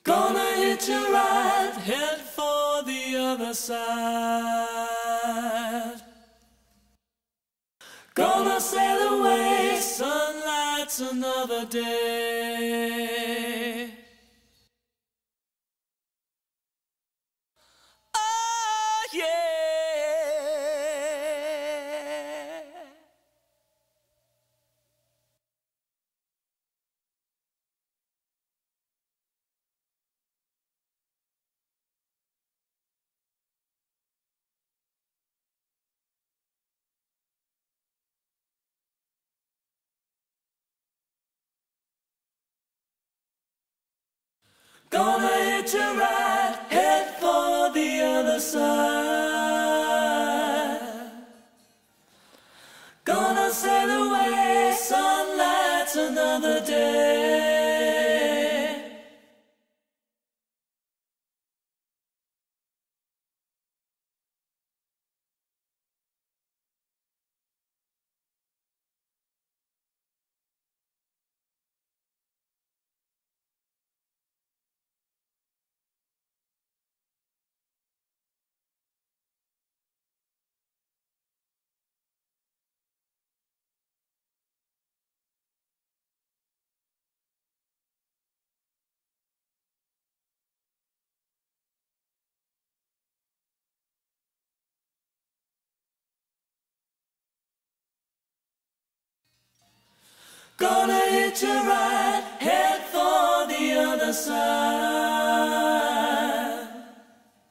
Gonna hitch a ride, head for the other side. Gonna sail away, sunlight's another day. Oh yeah. Gonna hitch a ride, head for the other side. Gonna sail away, sunlight's another day. Gonna hitch a ride, head for the other side.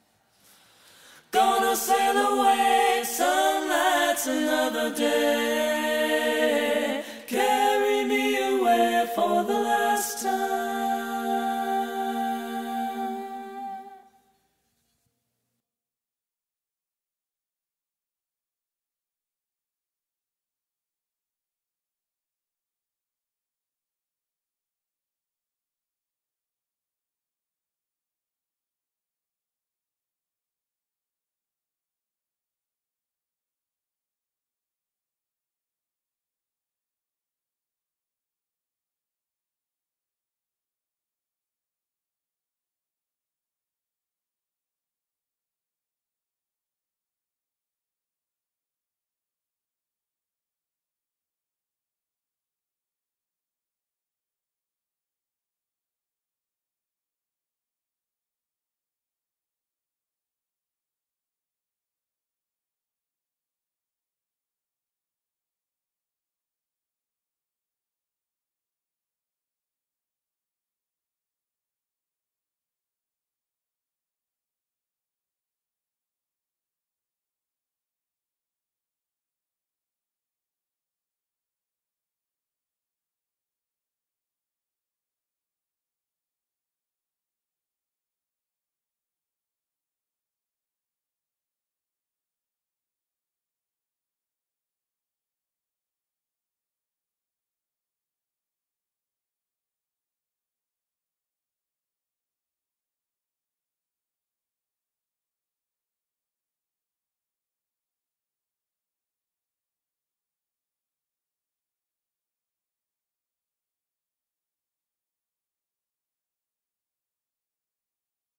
Gonna sail away, sunlight's another day.